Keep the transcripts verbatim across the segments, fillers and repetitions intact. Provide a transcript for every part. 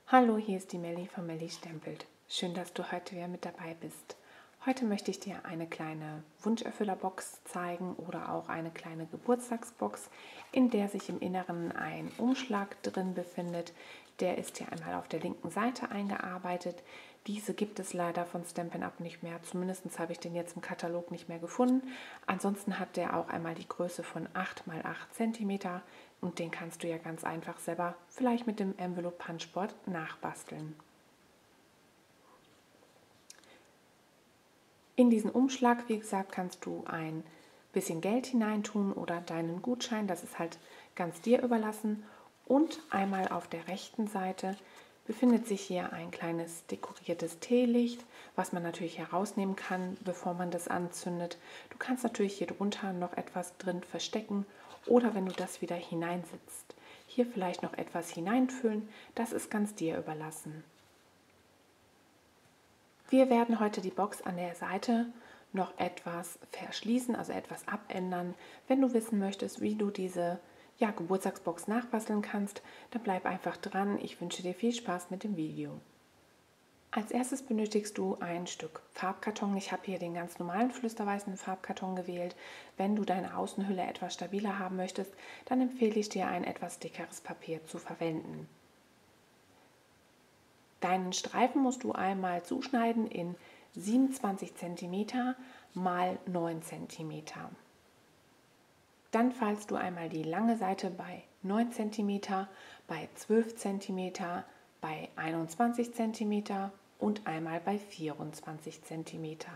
Hallo, hier ist die Melli von Melli Stempelt. Schön, dass du heute wieder mit dabei bist. Heute möchte ich dir eine kleine Wunscherfüllerbox zeigen oder auch eine kleine Geburtstagsbox, in der sich im Inneren ein Umschlag drin befindet. Der ist hier einmal auf der linken Seite eingearbeitet. Diese gibt es leider von Stampin' Up nicht mehr. Zumindest habe ich den jetzt im Katalog nicht mehr gefunden. Ansonsten hat der auch einmal die Größe von acht mal acht Zentimeter und den kannst du ja ganz einfach selber vielleicht mit dem Envelope Punchboard nachbasteln. In diesen Umschlag, wie gesagt, kannst du ein bisschen Geld hineintun oder deinen Gutschein, das ist halt ganz dir überlassen. Und einmal auf der rechten Seite befindet sich hier ein kleines dekoriertes Teelicht, was man natürlich herausnehmen kann, bevor man das anzündet. Du kannst natürlich hier drunter noch etwas drin verstecken oder wenn du das wieder hineinsetzt, hier vielleicht noch etwas hineinfüllen, das ist ganz dir überlassen. Wir werden heute die Box an der Seite noch etwas verschließen, also etwas abändern. Wenn du wissen möchtest, wie du diese ja, Geburtstagsbox nachbasteln kannst, dann bleib einfach dran. Ich wünsche dir viel Spaß mit dem Video. Als erstes benötigst du ein Stück Farbkarton. Ich habe hier den ganz normalen flüsterweißen Farbkarton gewählt. Wenn du deine Außenhülle etwas stabiler haben möchtest, dann empfehle ich dir, ein etwas dickeres Papier zu verwenden. Deinen Streifen musst du einmal zuschneiden in siebenundzwanzig Zentimeter mal neun Zentimeter. Dann faltest du einmal die lange Seite bei neun Zentimeter, bei zwölf Zentimeter, bei einundzwanzig Zentimeter und einmal bei vierundzwanzig Zentimeter.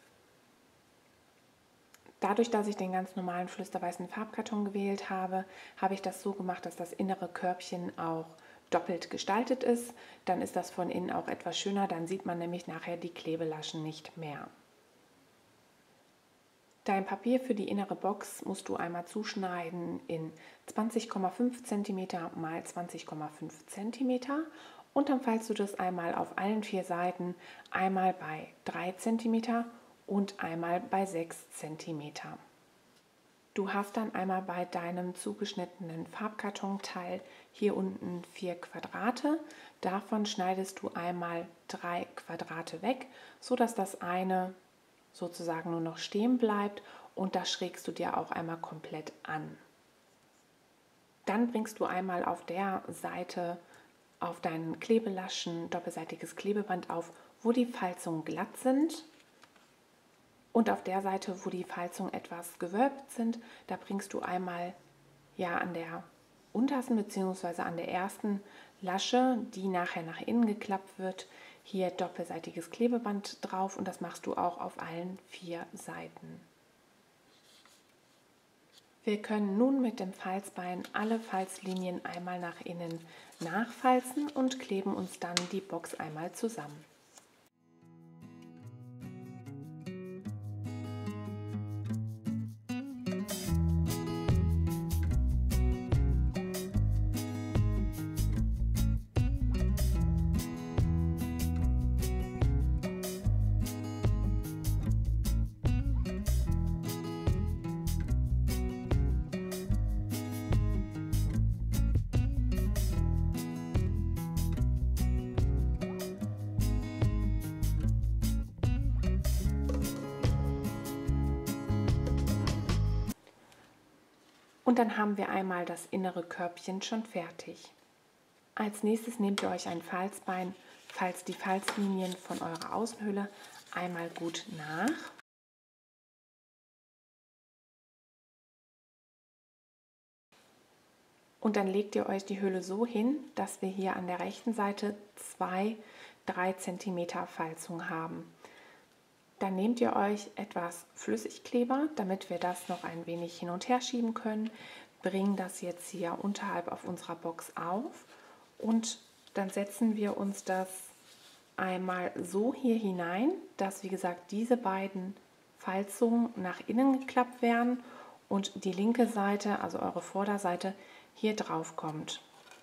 Dadurch, dass ich den ganz normalen flüsterweißen Farbkarton gewählt habe, habe ich das so gemacht, dass das innere Körbchen auch doppelt gestaltet ist. Dann ist das von innen auch etwas schöner, dann sieht man nämlich nachher die Klebelaschen nicht mehr. Dein Papier für die innere Box musst du einmal zuschneiden in zwanzig Komma fünf Zentimeter mal zwanzig Komma fünf Zentimeter und dann faltest du das einmal auf allen vier Seiten, einmal bei drei Zentimeter und einmal bei sechs Zentimeter. Du hast dann einmal bei deinem zugeschnittenen Farbkartonteil hier unten vier Quadrate. Davon schneidest du einmal drei Quadrate weg, sodass das eine sozusagen nur noch stehen bleibt und das schrägst du dir auch einmal komplett an. Dann bringst du einmal auf der Seite auf deinen Klebelaschen doppelseitiges Klebeband auf, wo die Falzungen glatt sind. Und auf der Seite, wo die Falzungen etwas gewölbt sind, da bringst du einmal ja an der untersten bzw. an der ersten Lasche, die nachher nach innen geklappt wird, hier doppelseitiges Klebeband drauf und das machst du auch auf allen vier Seiten. Wir können nun mit dem Falzbein alle Falzlinien einmal nach innen nachfalzen und kleben uns dann die Box einmal zusammen. Und dann haben wir einmal das innere Körbchen schon fertig. Als nächstes nehmt ihr euch ein Falzbein, falzt die Falzlinien von eurer Außenhülle einmal gut nach. Und dann legt ihr euch die Hülle so hin, dass wir hier an der rechten Seite zwei drei Zentimeter Falzung haben. Dann nehmt ihr euch etwas Flüssigkleber, damit wir das noch ein wenig hin und her schieben können. Bringen das jetzt hier unterhalb auf unserer Box auf und dann setzen wir uns das einmal so hier hinein, dass wie gesagt diese beiden Falzungen nach innen geklappt werden und die linke Seite, also eure Vorderseite, hier drauf kommt.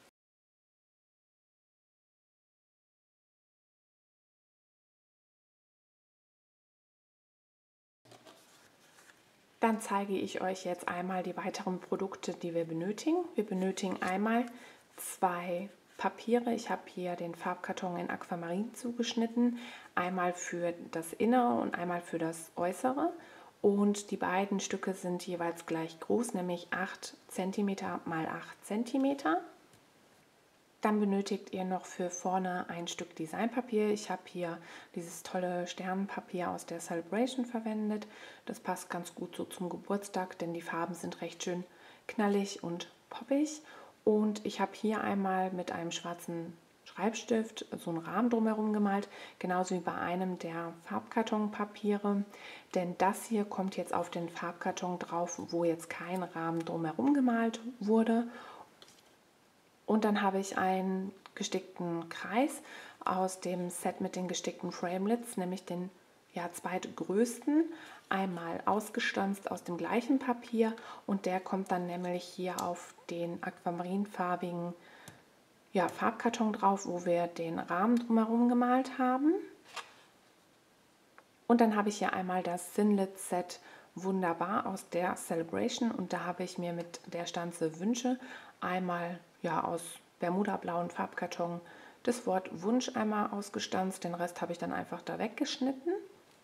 Dann zeige ich euch jetzt einmal die weiteren Produkte, die wir benötigen. Wir benötigen einmal zwei Papiere. Ich habe hier den Farbkarton in Aquamarin zugeschnitten, einmal für das Innere und einmal für das Äußere. Und die beiden Stücke sind jeweils gleich groß, nämlich acht Zentimeter mal acht Zentimeter. Dann benötigt ihr noch für vorne ein Stück Designpapier. Ich habe hier dieses tolle Sternenpapier aus der Celebration verwendet. Das passt ganz gut so zum Geburtstag, denn die Farben sind recht schön knallig und poppig. Und ich habe hier einmal mit einem schwarzen Schreibstift so einen Rahmen drumherum gemalt, genauso wie bei einem der Farbkartonpapiere. Denn das hier kommt jetzt auf den Farbkarton drauf, wo jetzt kein Rahmen drumherum gemalt wurde. Und dann habe ich einen gestickten Kreis aus dem Set mit den gestickten Framelits, nämlich den ja, zweitgrößten, einmal ausgestanzt aus dem gleichen Papier und der kommt dann nämlich hier auf den aquamarinfarbigen ja, Farbkarton drauf, wo wir den Rahmen drumherum gemalt haben. Und dann habe ich hier einmal das Thinlit Set Wunderbar aus der Celebration und da habe ich mir mit der Stanze Wünsche einmal ja, aus Bermuda-blauen Farbkarton das Wort Wunsch einmal ausgestanzt, den Rest habe ich dann einfach da weggeschnitten.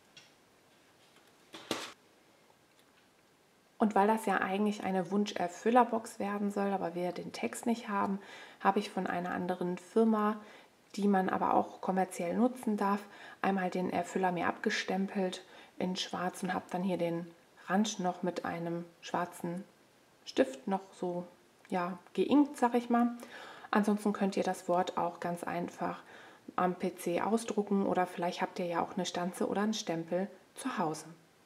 Und weil das ja eigentlich eine Wunscherfüllerbox werden soll, aber wir den Text nicht haben, habe ich von einer anderen Firma, die man aber auch kommerziell nutzen darf, einmal den Erfüller mir abgestempelt in schwarz und habe dann hier den Rand noch mit einem schwarzen Stift noch so ja, geinkt, sag ich mal. Ansonsten könnt ihr das Wort auch ganz einfach am P C ausdrucken oder vielleicht habt ihr ja auch eine Stanze oder einen Stempel zu Hause.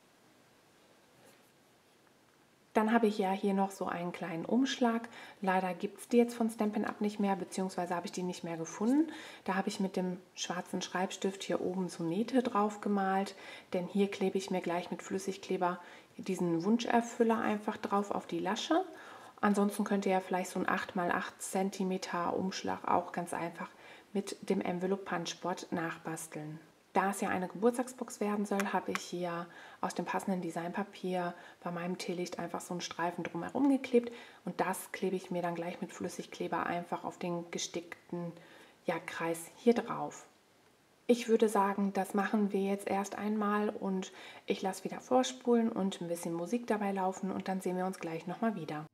Dann habe ich ja hier noch so einen kleinen Umschlag. Leider gibt es die jetzt von Stampin' Up nicht mehr, beziehungsweise habe ich die nicht mehr gefunden. Da habe ich mit dem schwarzen Schreibstift hier oben so Nähte drauf gemalt, denn hier klebe ich mir gleich mit Flüssigkleber diesen Wunscherfüller einfach drauf auf die Lasche. Ansonsten könnt ihr ja vielleicht so einen acht mal acht Zentimeter Umschlag auch ganz einfach mit dem Envelope Punchboard nachbasteln. Da es ja eine Geburtstagsbox werden soll, habe ich hier aus dem passenden Designpapier bei meinem Teelicht einfach so einen Streifen drumherum geklebt und das klebe ich mir dann gleich mit Flüssigkleber einfach auf den gestickten ja, Kreis hier drauf. Ich würde sagen, das machen wir jetzt erst einmal und ich lasse wieder vorspulen und ein bisschen Musik dabei laufen und dann sehen wir uns gleich nochmal wieder.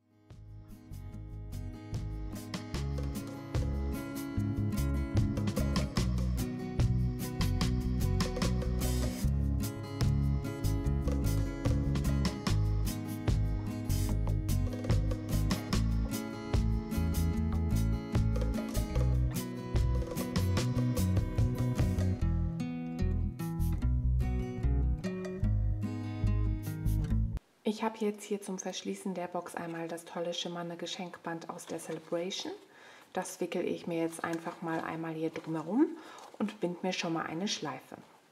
Ich habe jetzt hier zum Verschließen der Box einmal das tolle schimmernde Geschenkband aus der Celebration. Das wickel ich mir jetzt einfach mal einmal hier drumherum und binde mir schon mal eine Schleife.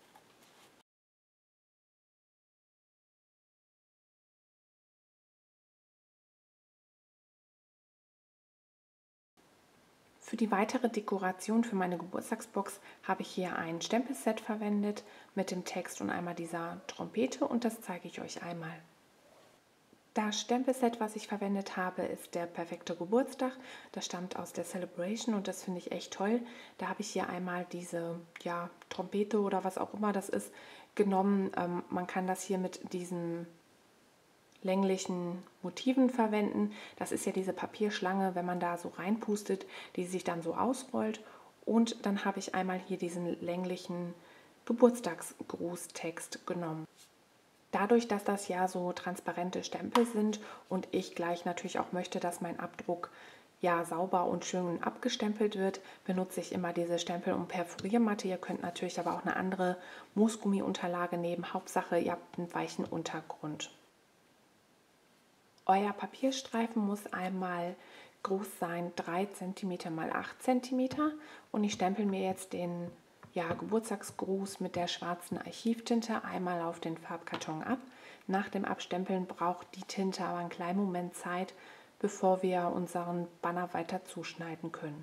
Für die weitere Dekoration für meine Geburtstagsbox habe ich hier ein Stempelset verwendet mit dem Text und einmal dieser Trompete und das zeige ich euch einmal. Das Stempelset, was ich verwendet habe, ist der perfekte Geburtstag. Das stammt aus der Celebration und das finde ich echt toll. Da habe ich hier einmal diese ja, Trompete oder was auch immer das ist genommen. Ähm, man kann das hier mit diesen länglichen Motiven verwenden. Das ist ja diese Papierschlange, wenn man da so reinpustet, die sich dann so ausrollt. Und dann habe ich einmal hier diesen länglichen Geburtstagsgrußtext genommen. Dadurch, dass das ja so transparente Stempel sind und ich gleich natürlich auch möchte, dass mein Abdruck ja sauber und schön abgestempelt wird, benutze ich immer diese Stempel- und Perforiermatte. Ihr könnt natürlich aber auch eine andere Moosgummi-Unterlage nehmen. Hauptsache, ihr habt einen weichen Untergrund. Euer Papierstreifen muss einmal groß sein, drei Zentimeter mal acht Zentimeter und ich stempel mir jetzt den ja, Geburtstagsgruß mit der schwarzen Archivtinte einmal auf den Farbkarton ab. Nach dem Abstempeln braucht die Tinte aber einen kleinen Moment Zeit, bevor wir unseren Banner weiter zuschneiden können.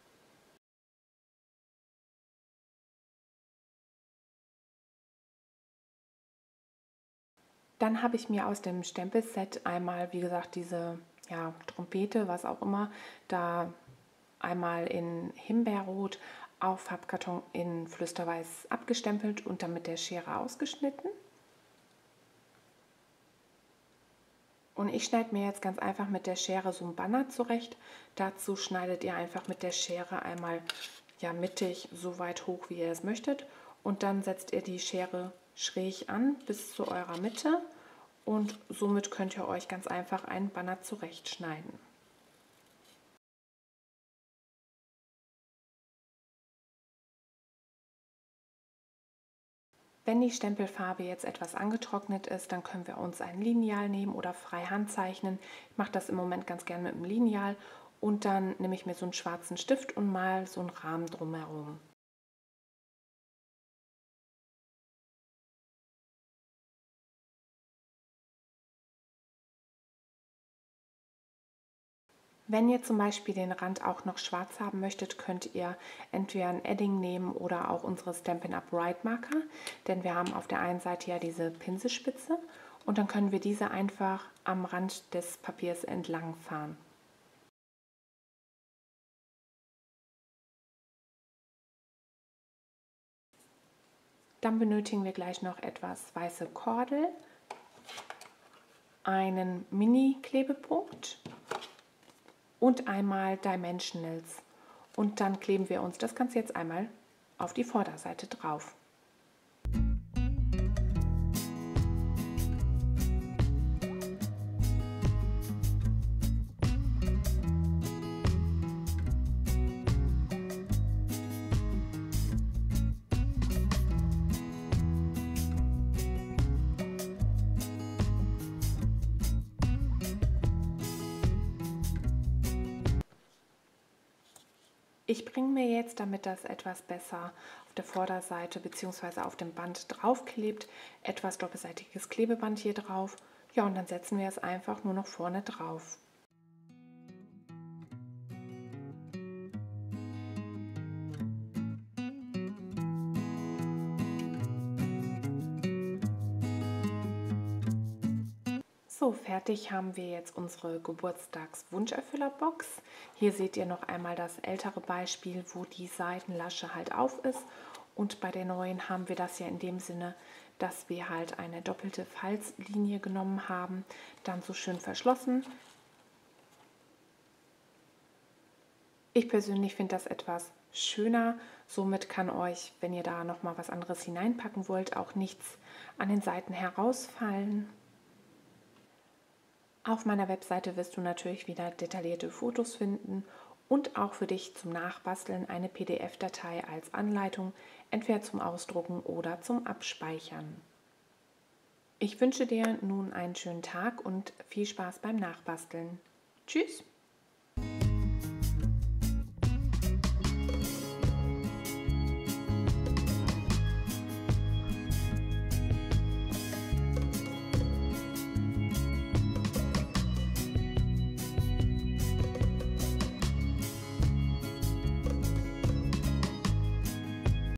Dann habe ich mir aus dem Stempelset einmal, wie gesagt, diese ja, Trompete, was auch immer, da einmal in Himbeerrot auf Farbkarton in Flüsterweiß abgestempelt und dann mit der Schere ausgeschnitten. Und ich schneide mir jetzt ganz einfach mit der Schere so ein Banner zurecht. Dazu schneidet ihr einfach mit der Schere einmal ja, mittig so weit hoch, wie ihr es möchtet. Und dann setzt ihr die Schere schräg an bis zu eurer Mitte. Und somit könnt ihr euch ganz einfach einen Banner zurechtschneiden. Wenn die Stempelfarbe jetzt etwas angetrocknet ist, dann können wir uns ein Lineal nehmen oder freihand zeichnen. Ich mache das im Moment ganz gerne mit dem Lineal und dann nehme ich mir so einen schwarzen Stift und mal so einen Rahmen drumherum. Wenn ihr zum Beispiel den Rand auch noch schwarz haben möchtet, könnt ihr entweder ein Edding nehmen oder auch unsere Stampin' Up! Bright Marker, denn wir haben auf der einen Seite ja diese Pinselspitze und dann können wir diese einfach am Rand des Papiers entlang fahren. Dann benötigen wir gleich noch etwas weiße Kordel, einen Mini-Klebepunkt und einmal Dimensionals. Und dann kleben wir uns das Ganze jetzt einmal auf die Vorderseite drauf. Ich bringe mir jetzt, damit das etwas besser auf der Vorderseite bzw. auf dem Band draufklebt, etwas doppelseitiges Klebeband hier drauf. Ja, und dann setzen wir es einfach nur noch vorne drauf. So, fertig haben wir jetzt unsere Geburtstagswunscherfüllerbox. Hier seht ihr noch einmal das ältere Beispiel, wo die Seitenlasche halt auf ist. Und bei der neuen haben wir das ja in dem Sinne, dass wir halt eine doppelte Falzlinie genommen haben, dann so schön verschlossen. Ich persönlich finde das etwas schöner. Somit kann euch, wenn ihr da noch mal was anderes hineinpacken wollt, auch nichts an den Seiten herausfallen. Auf meiner Webseite wirst du natürlich wieder detaillierte Fotos finden und auch für dich zum Nachbasteln eine P D F-Datei als Anleitung, entweder zum Ausdrucken oder zum Abspeichern. Ich wünsche dir nun einen schönen Tag und viel Spaß beim Nachbasteln. Tschüss!